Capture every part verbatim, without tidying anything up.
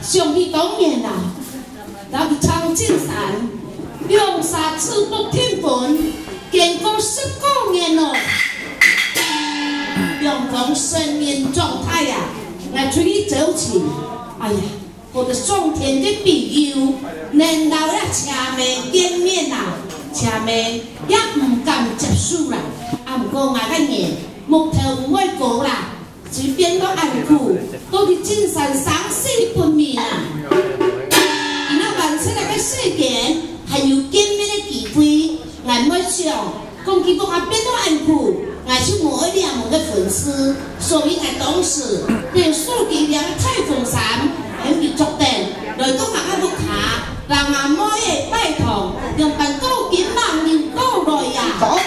上去当年啦，然后长进山，用沙子不天分，经过十九年咯，用从生命状态呀来出去走起，哎呀，我的上天的庇佑，能老了车妹见面啦，车妹也唔敢接受啦，啊唔过我个人木头唔会过啦。 随便都安苦，都是精神丧失不眠啊！而那完成那个事件，还有见面的机会，俺们想，讲起讲啊，变到安苦，俺是某一两某的粉丝，所以俺当时便数几辆太凤山，还有作定，来到俺阿屋卡，让俺某嘅拜托，用办高金万年高来呀！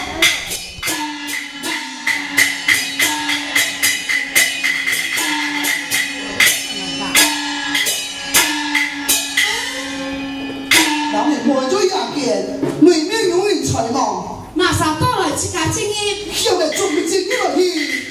我做牙健，里面永远财忙。 马上到来自家经验， 现在准备进入去。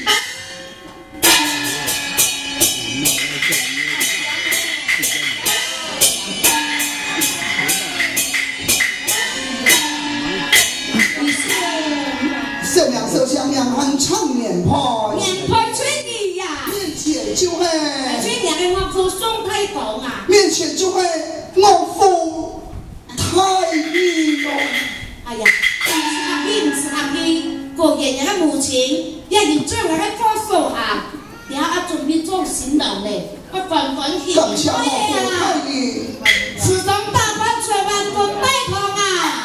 善良手相两汉唱年派， 年派吹你呀！ 面前就会， 吹年的我父宋太公啊！ 面前就会我父。 太厉害！ 哎呀，唔是阿基，唔是阿基，个人人嘅母亲，一然將佢喺科數下，然後啊準備做新郎咧，我份份獻開啊！自動大班全萬個拜託啊！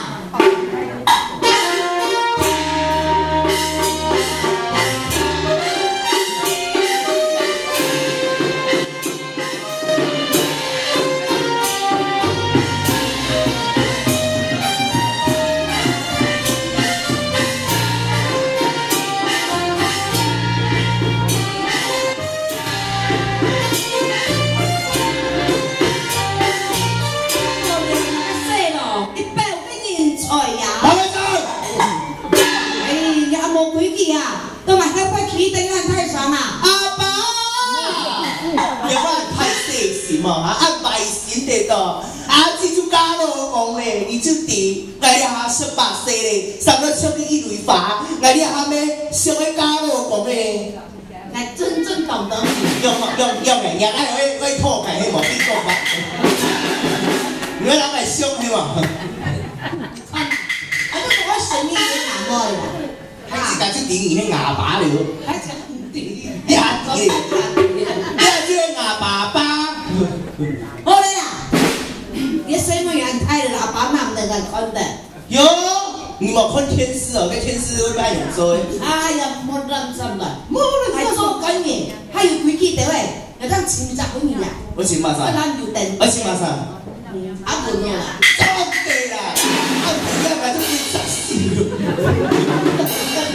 都买开快起灯按太爽啊！ 阿爸，有冇太細心啊？按賣錢得到，啊，這就假老公咧，你就啲，我哋下十八歲咧，上到出去一類法，我哋下咩上去假老公咧， 係真正懂得用用用嘅，人哋會會拖嘅，係冇啲講法，你諗係傷係嘛？ 啊，我都講神醫嘅難愛啦。 喺自家啲電影牙把嚟喎， 喺自家電牙嚟，即係啲牙爸爸。 好啦，你什麼人睇老爸媽唔能夠看的？ 有，你冇看天使哦，個天使會擺用做。 哎呀，冇認真啦，冇人係做緊嘢，還有規矩的喂，有當前集嗰樣。 我請馬上，我請馬上。 阿門咯啦， 真對啦，阿門而家都變實事。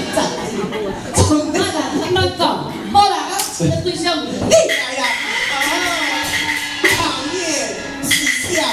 好啦，我對象你來啦，啊，行業時尚。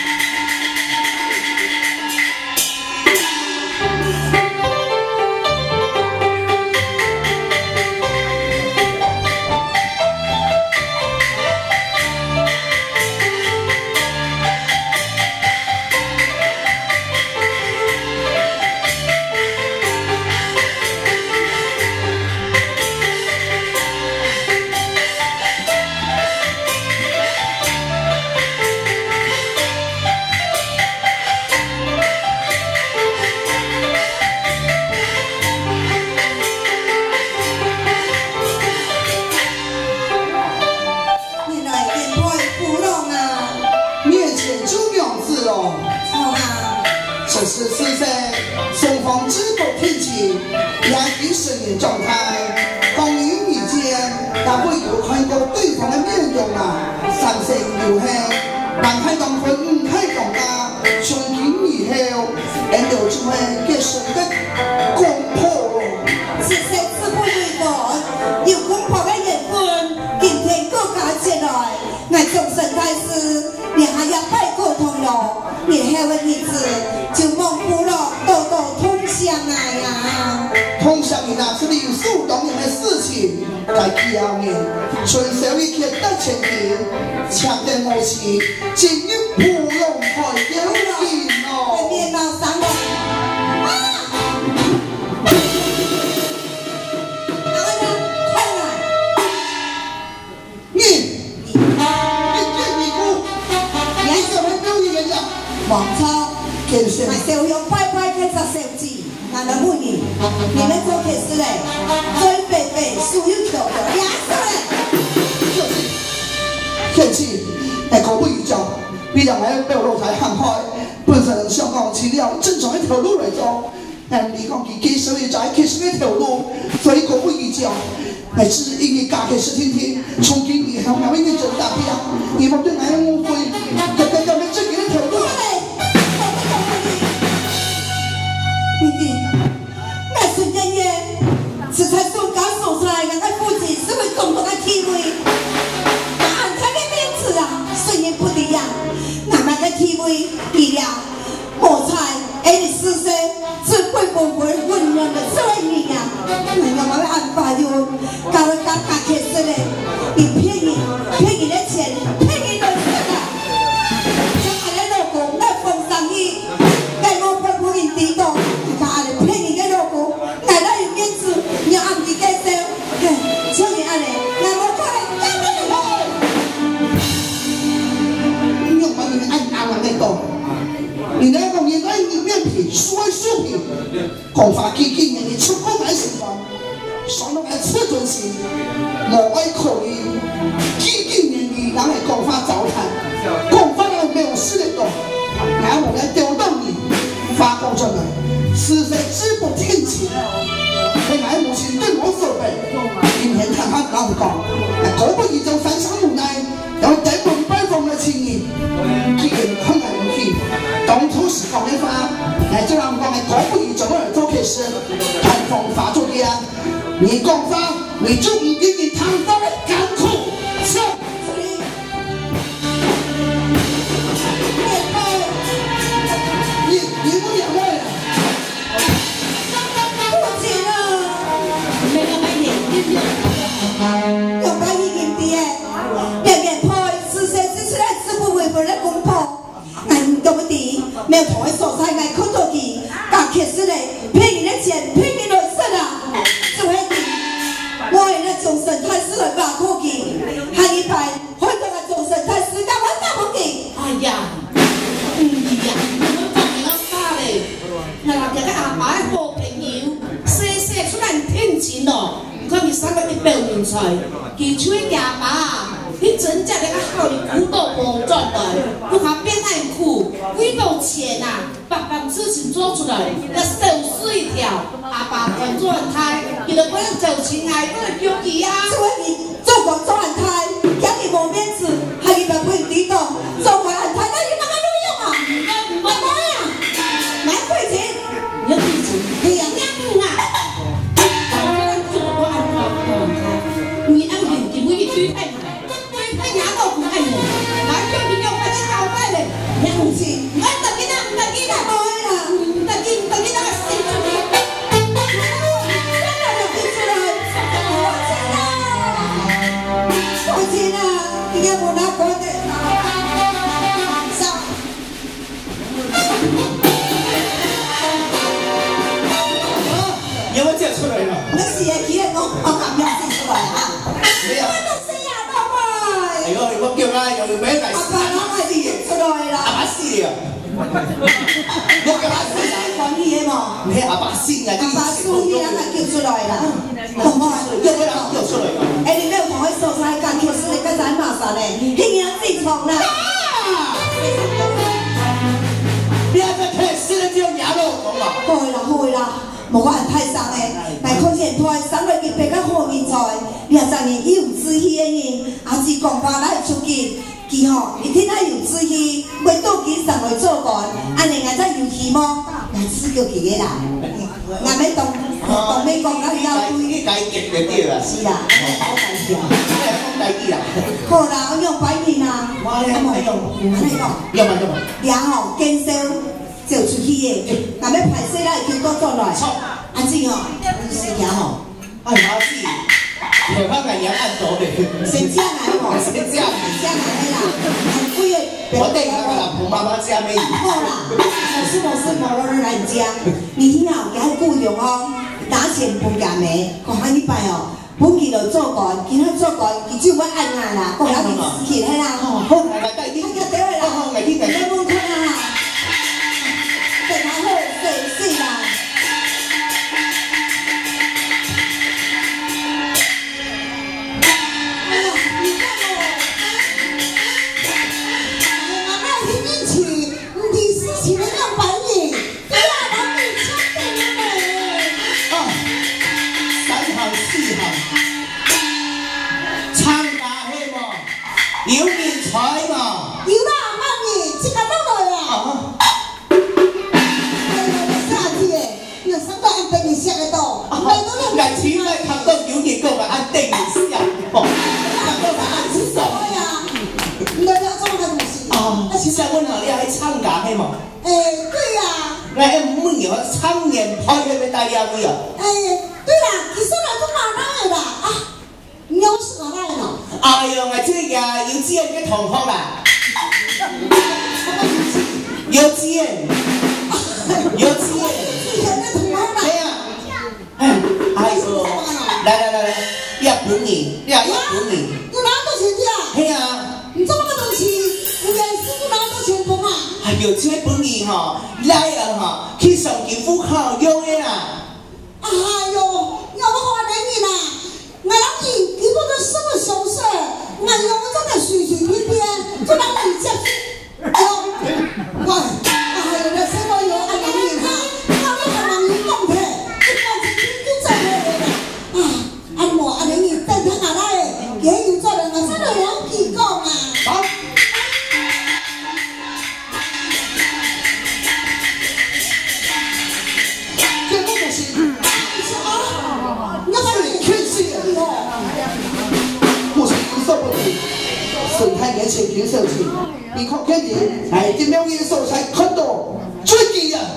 这是是在双方知道天气，两地生命状态，当言语间，也会有看到对方的面容啊，三生有幸，男太当婚，女太当家，相見以後，人就就會結成的公婆。 是誰是不對的？有公婆的緣分，今天各家接來，我從生開始，你還要拜溝通咯。你後的日子就蒙古了，道道通相愛呀。 通常你那是理所当然的事情，该记后面，纯手一天得前提，强的默契，今日不用开有劲哦。 面貌上来，啊！哪位呢？快来！ 你，你这尼姑，你怎么表演呀？ 王超， 天生买手用拜拜去十手指。那能不你，你们做客事嘞，最白白，属于巧的，压死嘞！ 天气，但可不预兆，比两来被我露台喊开，本身香港饲料正常一条路嚟做，但你讲佢幾少嘢仔，其實一條路，所以可不預兆。乃至因為假期是天天，從今以後我已經做大啲啊，而我對我誤會，日日咁樣追幾條路。 弟弟，那孙爷爷，是才送刚送出来，俺个父亲是会总统的体会。按他的名字啊，虽然不一样，俺那个体会力量，莫猜，哎，你四岁，只会不会温暖的这一样，俺个妈安排的，搞得刚刚开始嘞，你骗你，骗你的钱，骗你的钱啊！像俺的老公那风生意，该我不不给抵挡。骗你个老公，奶奶有面子，你要按你介绍，像你安尼，俺我过来干你喽！ 你用把你按按完那个，你那个你那你面皮衰树皮，讲法基金人哋出高买成分，上到来出盡事，無謂考慮基金人哋人係講法走壇，講法又沒有勢力度，然後我來調動你，發佈出來。是非知不聽情，你買母親對我所備，今天看他咁講，果不然就反生無奈，有頂門拜訪嘅情誼，既然困難無氣，當初是講的話，乃就讓我們果不然就嚟做開始，看風發作嘅啊，你講法，你就唔給你談法的艱苦，笑。你你不兩位。 用把伊认的，面面派是谁只出来只不为不来攻破，俺都不敌，没有同一所在，俺看到的，刚开始嘞，骗你的钱，骗你的身啊，只会的，我为了众生太死了把苦给，还一排，很多个众生太死，干嘛打不给？ 哎呀，唔係啊，我講你咁假咧，嗱嗱嘅阿爸嘅好朋友，細細出來聽錢咯。看你三個一表現出，佢出嘅阿爸，你真正嘅好苦到無狀來，不下變愛苦，幾多錢啊？把把事情做出來，要手撕一條，阿爸同做人胎，佢就嗰種舊情愛，嗰個標記啊！ 只會你做過做人胎，講你冇面子，係你咪不抵擋，做過人胎，那你哪個有用啊？唔係我呀，買貴錢， 你貴錢， 係啊，啱啊！ 你按現金會去推派你，推派拿到不按你，拿叫你要快啲交代咧，你唔知，唔得嘅啦，唔得嘅啦，唔得嘅，唔得嘅啦，死咗你！真係入邊出嚟，我錢啊，我錢啊，點解冇拿過嘅？ 有冇借出嚟啦？ 你是係幾日我我咁樣先出嚟啊？你都死人啦喂！ 係咯，我叫啦，又要俾大師。 阿爸攞係啲嘢出嚟啦。 阿爸師啊！我叫阿師啊！ 講啲嘢喎。 你係阿爸師啊！ 阿爸輸啲人係叫出來啦。同我有冇人叫出嚟㗎？ 誒，你沒有同佢說晒間，其實你跟仔麻煩咧，聽人正常啦。 你係咪聽師咧？只有廿六講啦。 開啦開啦。無個人太生嘅，但看見台省內嘅別個好人才，你係真係有志氣嘅人，阿是講話來出去，佢吼你聽他有志氣，會到佢上來做官，安尼我真有希望，來試叫佢嘅啦，我咪當當你講啦，你要對， 解決嘅啲啦。 是啦，好緊要， 講第二啦。 好啦，我用擺面啦， 我咧冇用， 安尼講， 有冇有冇？ 然後減少。就出去嘅，咁要排水啦，会叫倒转来。 错， 阿姊吼，你先行吼。 哎，阿姊，后口个娘按倒咧。 先食来吼， 先食， 先食来啦。按几个？ 我等下个老婆妈妈食咩？ 好啦，无事无事，无落来食。你听哦，要顾用哦，打钱不夹眉，讲下礼拜哦。本期就做完，今仔做完，伊就要按按啦，讲下就死去嘿啦。 好，来来带你。 哎呀，对啦， 好，来你来。 来门口啦，等下好睡睡啦。哎呀，你看哦，妈妈听进去，你事情的样板你，对呀，咱们抢点了没？ 啊，三行四行。参加迄么，有人才嘛？ 有啦，妈咪，这个弄落啦。 啊， 哎呀，你啥子诶？你上到安排你下个到，买到了。 来前来看到有人讲个按定一下，哦，看到个按是什么呀？你要要做个东西。 啊，其实我哪里还参加迄么？ 哎，对呀。 来，每年参年派迄个大家位啊。 哎，对啦，其实来都马上的啦啊，你要是哪来呢？ 哎呦，我这个幼稚園嘅同學啦，幼稚園，幼稚園，係啊，哎呦，來來來來，一本年，你話一本年， 有拿多錢的啊？ 係啊， 你這麼個東西，有人師傅拿多錢捧啊？ 哎呦，這本年吼，來啊吼，去上政府考用嘅啦。 哎呦，要不好人你啦，我讓你你不能什麼小事，我要我真的隨隨便便就讓你下去，哎呦，喂，哎呦，那什麼有愛人你哈，我你還讓你講的，你看這天就在那裡啦，啊，按我愛人你等他下來，也有做人我真的要幾個嘛。 好。 生态嘅前景设计，你看肯定係點樣嘅素材看到最驚人。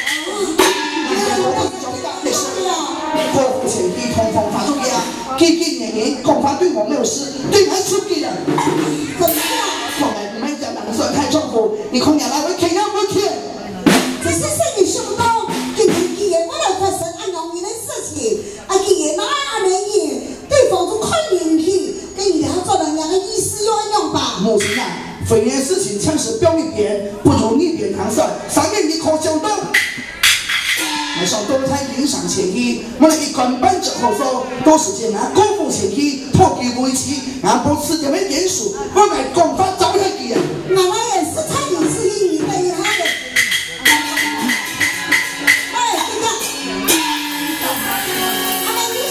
過戶前期通風發出嘅，基建人員恐怕對我沒有事，對還出嘅人。 怎麼樣？ 從來唔係講人生太痛苦，你看人來會傾啊會傾。 只是生意想不到，今天既然我來發生安容易的事情，啊既然那安容易，對方都快點去，跟以後做人兩個意思要一樣吧。 母親啊，非件事情像是表一邊，不如逆邊糖蒜，上面一口相當。我想都在影響前期，我哋一貫班之後說，都是將拿功夫前期破其危機，然後吃點嘅點數，我嚟講法找下啲人。 媽媽也是差點是英語背他的。哎，這個，阿妹你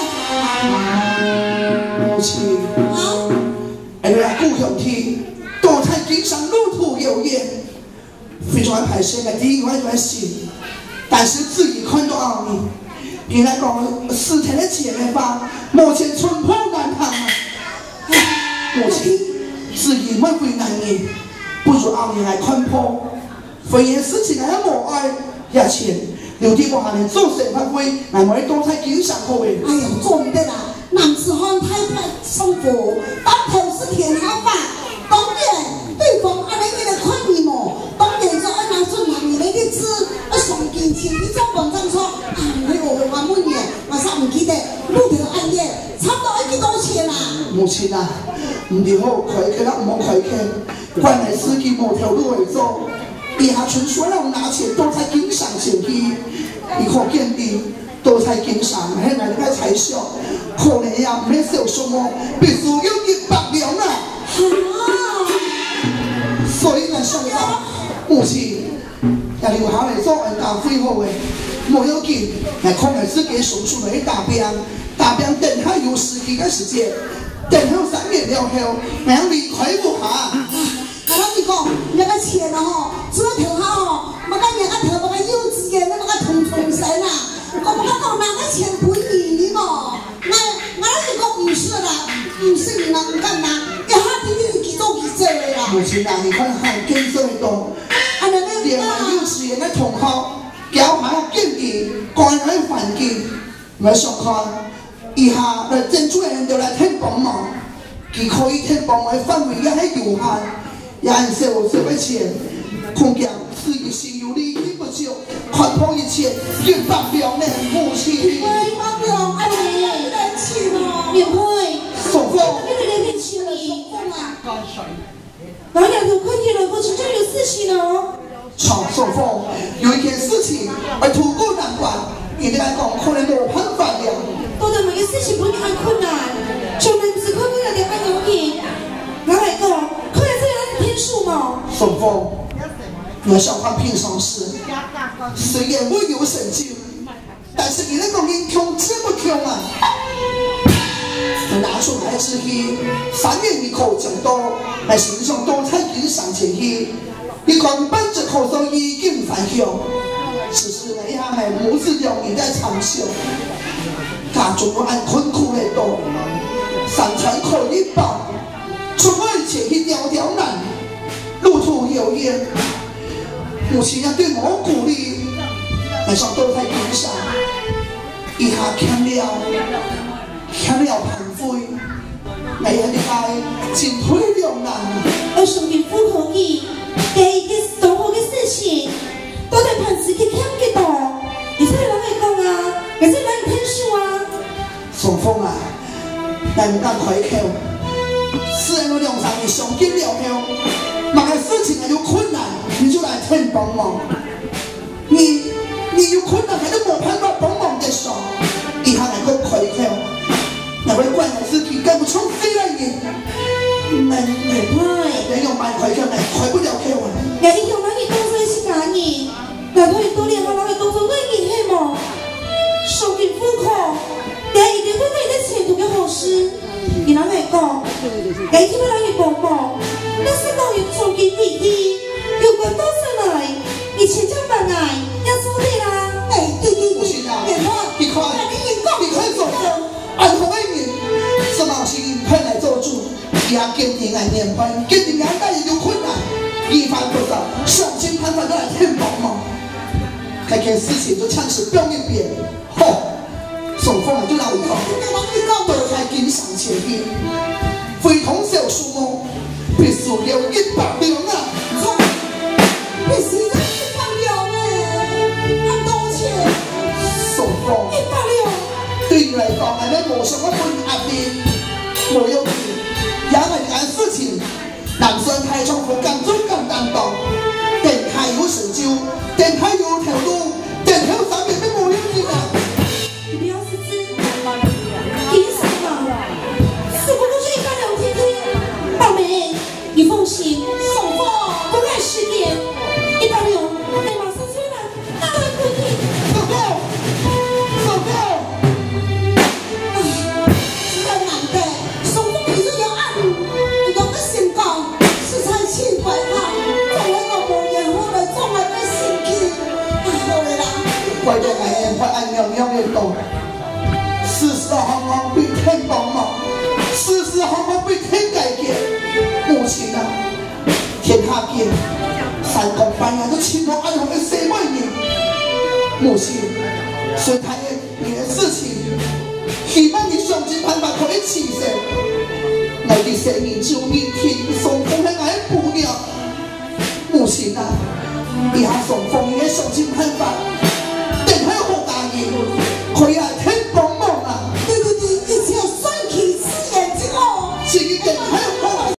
選呢？ 母親， 啊？ 哎呀，故鄉天，都在經常路途有約，非常排泄嘅第一位段心。但是自己看到奧秘，原來講四天的姐妹花，目前寸破難行啊！母親自己問為難言，不如奧秘來看破。非言事情還要無愛也錢，留啲我還能做成發揮，乃我都在經常過位。 哎呀，做唔得啦，男子漢太太幸福，當頭是天下飯。當然，對方阿你嘅看你麼？當然就按拿出男人的日子，我上金錢你做文章說，啊，你我我滿月，我實唔記得，路條暗夜，差唔多一幾多錢啦？ 母親啊，唔係好快嘅啦，唔好快嘅，關係司機某條路嚟做，以下全所有拿錢都在經常前期，你可見的都在經常，係咪你嘅財小？可能呀，唔係少數麼，必須要一百兩啊！所以呢，想到母親，也留下嚟做人家最後嘅，冇要緊，嚟可能自己送出嚟打邊，打邊等下有時機嘅時間，等下三年了後，然後離開不下。 我同你講，那個錢哦，做得挺好哦，我講那個頭，我講幼稚園，那個同重生啊，我我講那個錢不你的嘛，我我同你講唔是啦，唔是你啦，唔幹嘛，一下子你幾多幾多啦？ 母親啊，你看看見這麼多， 啊，那個連幼稚園的同學， 交下建议，关爱环境。我想看，以下来政主人就来听帮忙，佢可以听帮忙的范围也係有限，也係社會社會錢，空間是一心有力，一不少，看破一切，越發表呢母親。 喂，妈妈，阿妹，人气哦，免会。 送风。 你的人气你。老两头快点了，我这有事情哦。 常送风，有一件事情，而土狗难关，你哋来讲可能冇辦法了。 多的每个事情不会很困难，就能只快不了点按容易。老来个，快点这样天数嘛。 送风，我想看平常事，虽然我有成就，但是你那个人穷这么穷啊！我拿出来之后，三年一口正多，喺身上多彩景上前去。你看本只口上已經反響，只是你下係冇自由而在長壽，家中我按困苦嚟到，山川可以保，出外前去迢迢難，路途遙遠，母親也對我鼓勵，晚上都在景上，一下欠了，欠了貧灰，每日的愛進退兩難。 而身邊不可以。给一个生活的事情，都得凭自己看得到。你才能会讲啊，也是让你听书啊。 送风啊，咱唔敢开口。虽然我两三年上紧了后，某个事情还有困难，你就来听帮忙。你你有困难还是冇办法帮忙的时候，以下能够开口，那位关系自己跟不上谁来人。 唔係唔係， 你用慢開口嚟開不了口啊！ 也影響咱嘅工作是假人，但係多年後咱嘅工作會影響冇，受盡苦苦，也一定會為你前途嘅好事。而咱嚟講，也聽到咱嘅幫忙，但是我要做緊第一，如果多上來，你千千萬愛要做你啦。哎，對對對，電話， 你看，你看做按同一年，什麼事快來做主。也堅定來面對，堅定眼帶也有困難，一番不着，想盡辦法都來聽幫忙。這件事情就像是表面邊，吼，送風就讓我講，都係經常前去，非同小數目，必須有一百兩啊！ 必須有一百兩誒，按多錢？ 送風， 一百兩。 對你來講，係你冇什麼分壓力，冇有你。也係呢件事情，男生太重複，更做更擔當。定係有成就，定係有條路，定係有上面的冇有啲啊！ 你不要失智，憑什麼？只不過是一般聊天天。寶貝，你放心，送貨不礙事點。一百六，你馬上出來，那還可以。 走過，走過。 唉，實在難得，送貨你都要按。有個性格，食材清貴好，做一個無言好來做埋個心機。哎，好嘞啦。 為咗捱夜不按樣樣嘅道，事事行行必聽幫忙，事事行行必聽改革。母親啊，天下間三更半夜都請我按行嘅四萬年。母親，所以睇你嘅事情，希望你想盡辦法可以起身。我的生命就明天送風喺我布料，母親啊，以後送風應該想盡辦法，定係好大意，佢係聽幫忙啊！ 對對對，一切算起四眼之後， 至於定係